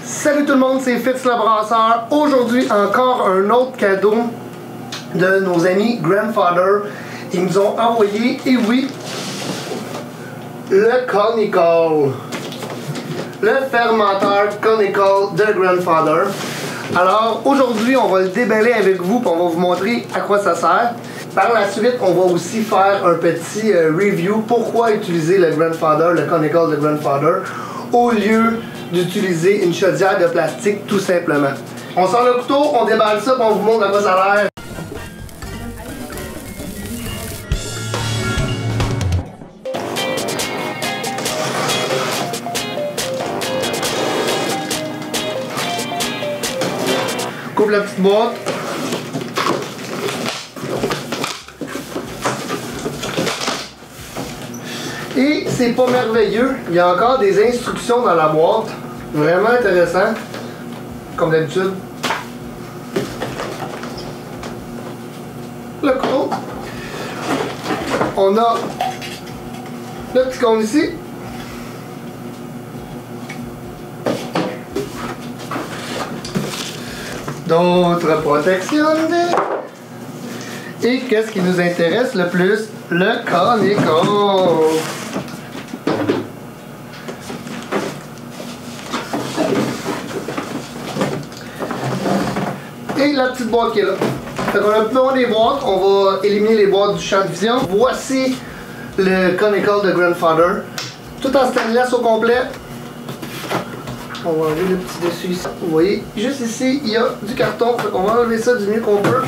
Salut tout le monde, c'est Fitz le Brasseur. Aujourd'hui, encore un autre cadeau de nos amis Grandfather. Ils nous ont envoyé, et oui, le Conical. Le fermenteur Conical de Grandfather. Alors, aujourd'hui, on va le déballer avec vous et on va vous montrer à quoi ça sert. Par la suite, on va aussi faire un petit review pourquoi utiliser le Grandfather, le Conical de Grandfather, au lieu d'utiliser une chaudière de plastique tout simplement. On sort le couteau, on déballe ça et on vous montre à quoi ça a l'air. Coupe la petite boîte. Et c'est pas merveilleux, il y a encore des instructions dans la boîte. Vraiment intéressant, comme d'habitude. Le couteau. On a le petit cône ici. D'autres protections. Et qu'est-ce qui nous intéresse le plus? Le Conical. Et la petite boîte qui est là. Fait qu'on a plein des boîtes, on va éliminer les boîtes du champ de vision. Voici le Conical de Grandfather. Tout en stainless au complet. On va enlever le petit dessus ici. Vous voyez, juste ici, il y a du carton. Fait qu'on va enlever ça du mieux qu'on peut.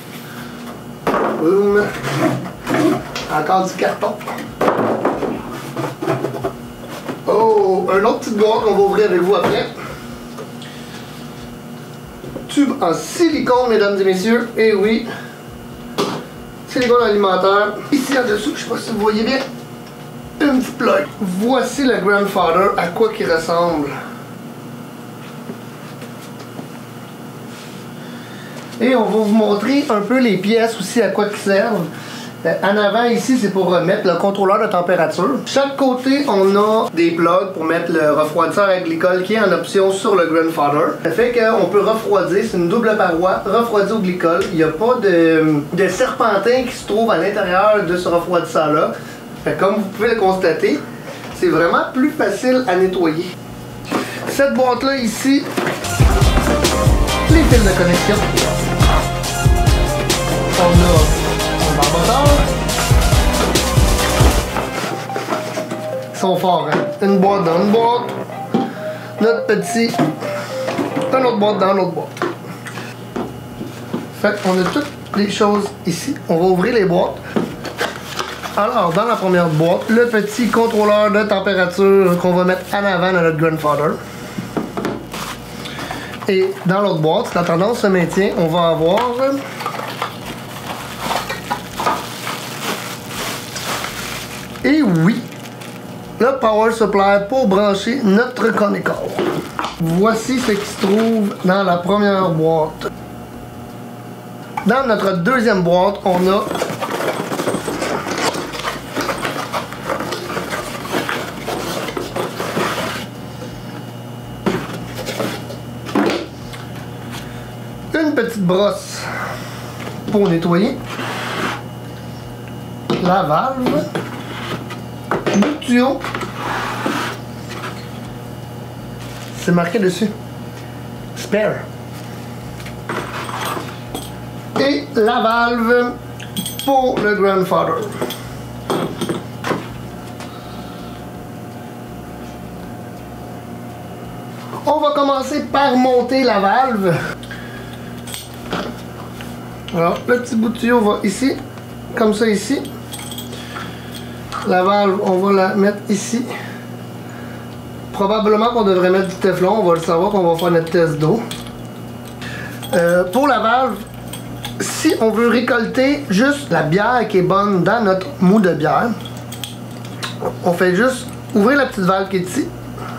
Boum. Encore du carton. Oh, un autre petite boîte qu'on va ouvrir avec vous après. Tube en silicone, mesdames et messieurs. Et oui, silicone alimentaire. Ici en dessous, je sais pas si vous voyez bien, une petite plug. Voici le Grandfather, à quoi qu'il ressemble. Et on va vous montrer un peu les pièces aussi à quoi ils servent. En avant ici, c'est pour mettre le contrôleur de température. Chaque côté, on a des plugs pour mettre le refroidisseur à glycol qui est en option sur le Grandfather. Ça fait qu'on peut refroidir, c'est une double paroi, refroidir au glycol. Il n'y a pas de serpentin qui se trouve à l'intérieur de ce refroidisseur-là. Comme vous pouvez le constater, c'est vraiment plus facile à nettoyer. Cette boîte-là ici, les fils de connexion. On a ils sont forts, hein? Une boîte dans une boîte. Notre petit. Une autre boîte dans l'autre boîte. Fait qu'on a toutes les choses ici. On va ouvrir les boîtes. Alors, dans la première boîte, le petit contrôleur de température qu'on va mettre en avant dans notre Grandfather. Et dans l'autre boîte, si la tendance se maintient, on va avoir et oui, le power supply pour brancher notre Conical. Voici ce qui se trouve dans la première boîte. Dans notre deuxième boîte, on a une petite brosse pour nettoyer, la valve, le tuyau, c'est marqué dessus, spare, et la valve pour le Grandfather. On va commencer par monter la valve. Alors, le petit bout de tuyau va ici, comme ça ici. La valve, on va la mettre ici. Probablement qu'on devrait mettre du Teflon, on va le savoir qu'on va faire notre test d'eau. Pour la valve, si on veut récolter juste la bière qui est bonne dans notre mou de bière, on fait juste ouvrir la petite valve qui est ici.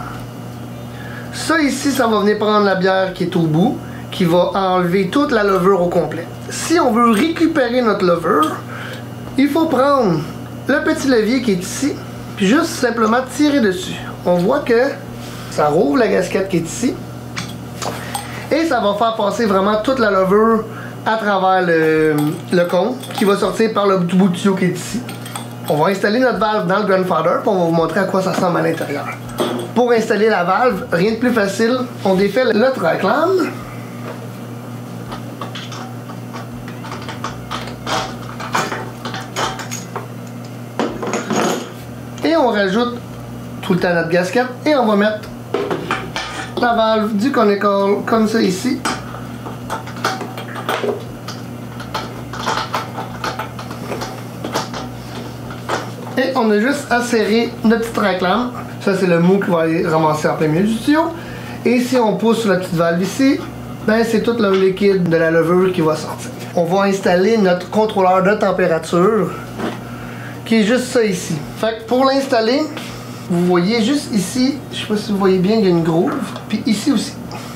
Ça ici, ça va venir prendre la bière qui est au bout, qui va enlever toute la levure au complet. Si on veut récupérer notre levure, il faut prendre le petit levier qui est ici, puis juste simplement tirer dessus. On voit que ça rouvre la gasquette qui est ici, Et ça va faire passer vraiment toute la levure à travers le cône qui va sortir par le bout de tuyau qui est ici. On va installer notre valve dans le Grandfather puis on va vous montrer à quoi ça ressemble à l'intérieur. Pour installer la valve, rien de plus facile, on défait le traclam. Et on rajoute tout le temps notre gasket et on va mettre la valve du conical comme ça ici. Et on a juste à serrer notre petit traclam. Ça c'est le mou qui va aller ramasser en plein milieu du tuyau. Et si on pousse sur la petite valve ici, ben c'est tout le liquide de la levure qui va sortir. On va installer notre contrôleur de température qui est juste ça ici. Fait que pour l'installer, vous voyez juste ici, je sais pas si vous voyez bien, il y a une groove. Puis ici aussi.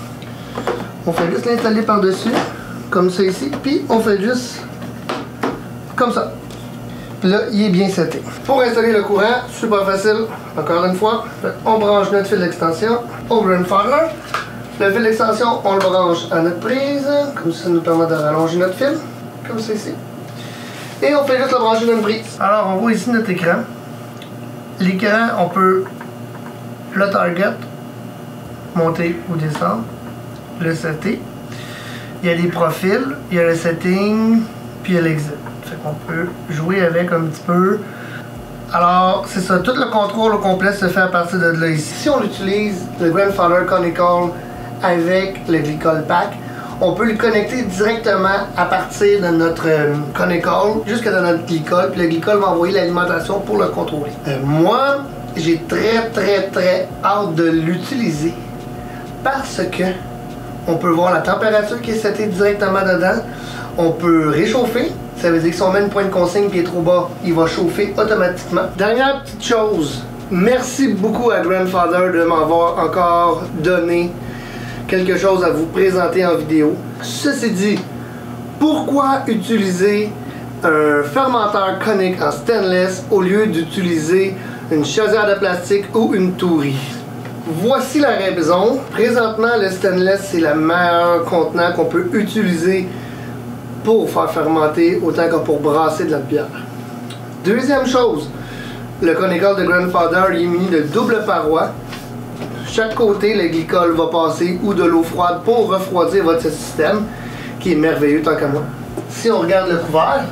On fait juste l'installer par-dessus, comme ça ici. Puis on fait juste comme ça. Puis là, il est bien seté. Pour installer le courant, super facile. Encore une fois, on branche notre fil d'extension au Grandfather. Le fil d'extension, on le branche à notre prise. Comme ça, ça nous permet de rallonger notre fil. Comme ça ici. Et on fait juste le brancher dans une prise. Alors, on voit ici notre écran. L'écran, on peut le target, monter ou descendre, le setter. Il y a des profils, il y a le setting, puis il y a l'exit. Fait qu'on peut jouer avec un petit peu. Alors, c'est ça, tout le contrôle au complet se fait à partir de là ici. Si on utilise le Grandfather Conical avec le Glycol Pack, on peut le connecter directement à partir de notre Conical jusqu'à dans notre Glycol, puis le Glycol va envoyer l'alimentation pour le contrôler. Moi, j'ai très hâte de l'utiliser parce que on peut voir la température qui est setée directement dedans. On peut réchauffer, ça veut dire que si on met une pointe de consigne qui est trop bas, il va chauffer automatiquement. Dernière petite chose, merci beaucoup à Grandfather de m'avoir encore donné quelque chose à vous présenter en vidéo. Ceci dit, pourquoi utiliser un fermenteur conique en stainless au lieu d'utiliser une chaudière de plastique ou une tourie? Voici la raison. Présentement, le stainless, c'est le meilleur contenant qu'on peut utiliser pour faire fermenter autant que pour brasser de la bière. Deuxième chose, le conical de Grandfather est muni de double paroi. Chaque côté, le glycol va passer ou de l'eau froide pour refroidir votre système, qui est merveilleux tant qu'à moi. Si on regarde le couvert,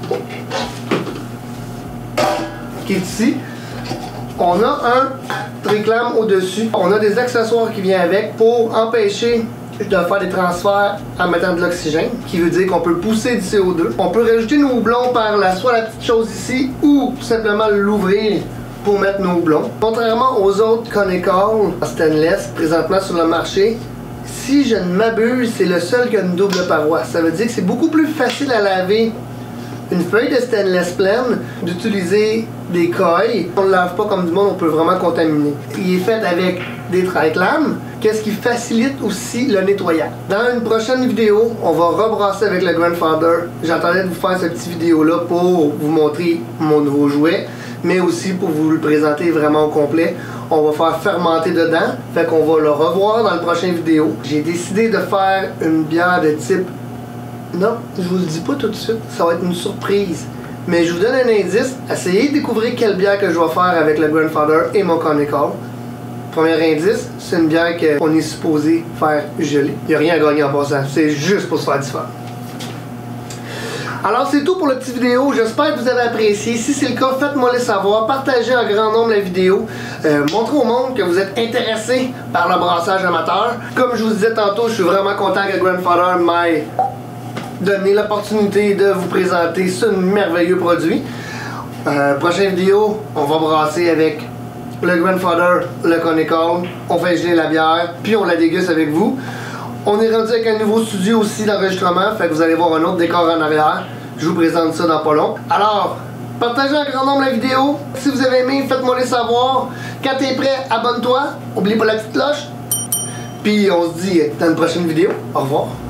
qui est ici, on a un triclam au-dessus. On a des accessoires qui viennent avec pour empêcher de faire des transferts en mettant de l'oxygène, qui veut dire qu'on peut pousser du CO2. On peut rajouter nos houblons par soit la petite chose ici, ou tout simplement l'ouvrir pour mettre nos houblons. Contrairement aux autres Conical stainless présentement sur le marché, si je ne m'abuse, c'est le seul qui a une double paroi. Ça veut dire que c'est beaucoup plus facile à laver une feuille de stainless pleine d'utiliser des coils. On ne le lave pas comme du monde, on peut vraiment contaminer. Il est fait avec des triclams, qu'est-ce qui facilite aussi le nettoyage. Dans une prochaine vidéo, on va rebrasser avec le Grandfather. J'attendais de vous faire cette petite vidéo-là pour vous montrer mon nouveau jouet, mais aussi pour vous le présenter vraiment au complet. On va faire fermenter dedans, fait qu'on va le revoir dans la prochaine vidéo. J'ai décidé de faire une bière de type... Non, je vous le dis pas tout de suite, ça va être une surprise. Mais je vous donne un indice, essayez de découvrir quelle bière que je vais faire avec le Grandfather et mon Conical. Premier indice, c'est une bière qu'on est supposé faire geler. Il n'y a rien à gagner en passant, c'est juste pour se faire différent. Alors c'est tout pour la petite vidéo, j'espère que vous avez apprécié. Si c'est le cas, faites-moi le savoir, partagez en grand nombre la vidéo, montrez au monde que vous êtes intéressé par le brassage amateur. Comme je vous disais tantôt, je suis vraiment content que Grandfather m'ait donné l'opportunité de vous présenter ce merveilleux produit. Prochaine vidéo, on va brasser avec le Grandfather, le Conical, on fait geler la bière, puis on la déguste avec vous. On est rendu avec un nouveau studio aussi d'enregistrement, fait que vous allez voir un autre décor en arrière. Je vous présente ça dans pas long. Alors, partagez en grand nombre la vidéo. Si vous avez aimé, faites-moi les savoir. Quand t'es prêt, abonne-toi. N'oublie pas la petite cloche. Puis on se dit dans une prochaine vidéo. Au revoir.